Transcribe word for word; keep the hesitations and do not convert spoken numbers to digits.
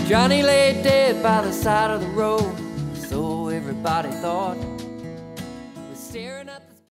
Johnny lay dead by the side of the road, so everybody thought. He was staring at the